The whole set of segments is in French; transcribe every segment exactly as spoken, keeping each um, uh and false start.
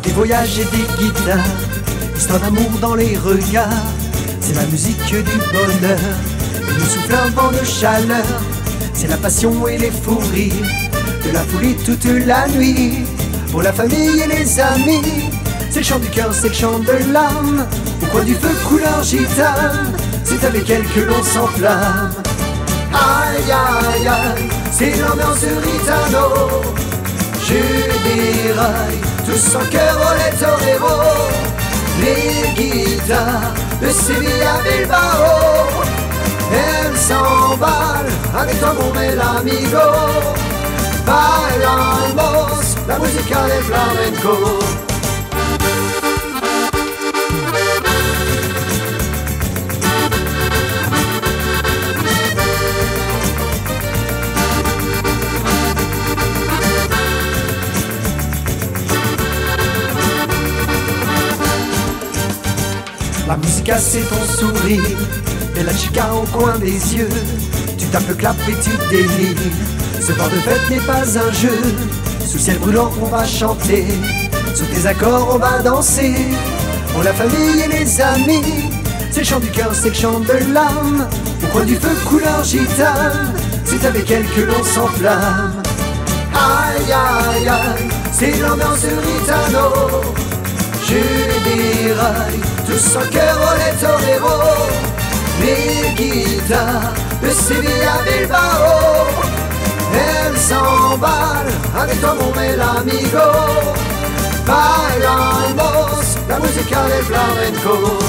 des voyages et des guitares, histoire d'amour dans les regards. C'est la musique du bonheur, et nous souffle un vent de chaleur. C'est la passion et les fous rires, de la folie toute la nuit, pour la famille et les amis. C'est le chant du cœur, c'est le chant de l'âme, au coin du feu couleur gitane. C'est avec elle que l'on s'enflamme. Aïe aïe aïe, c'est l'ambiance ritano. Je déraille, tous en cœur au les toreros. Les guitares de Séville à Bilbao, elles s'emballent avec toi mon bel amigo. Bailamos la música del flamenco. La musique c'est ton sourire, et la chica au coin des yeux. Tu tapes le clap et tu délires. Ce vent de fête n'est pas un jeu. Sous ciel brûlant on va chanter, sous tes accords on va danser. Pour la famille et les amis, c'est le chant du cœur, c'est le chant de l'âme. Au coin du feu couleur gitane, c'est avec elle que l'on s'enflamme. Aïe aïe aïe, c'est l'ambiance ritano. Je déraille, tous en cœur au les toreros. Les guitares de Séville à Bilbao, elles s'emballent avec toi mon bel amigo. Bailamos la música del flamenco.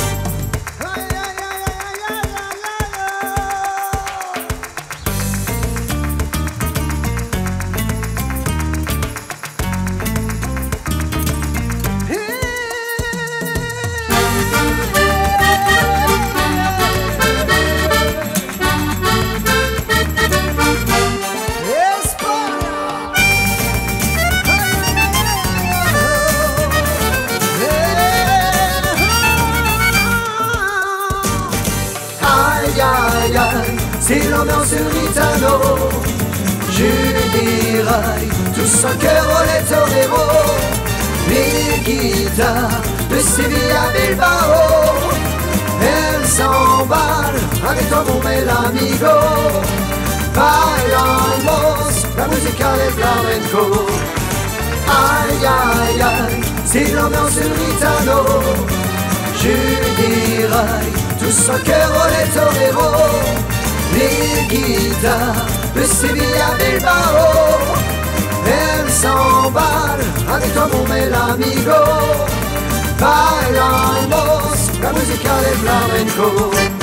Aïe aïe, c'est l'ambiance ritano. Je déraille, tous en cœur au les toreros. Les guitares de Séville à Bilbao, elles s'emballent avec toi mon bel amigo. Bailamos la música del flamenco. Aïe aïe aïe, c'est l'ambiance ritano. Je déraille, tous en cœur au les toreros. Les guitares de Séville à Bilbao, elles s'emballent avec toi mon bel amigo. Bailamos la música del flamenco.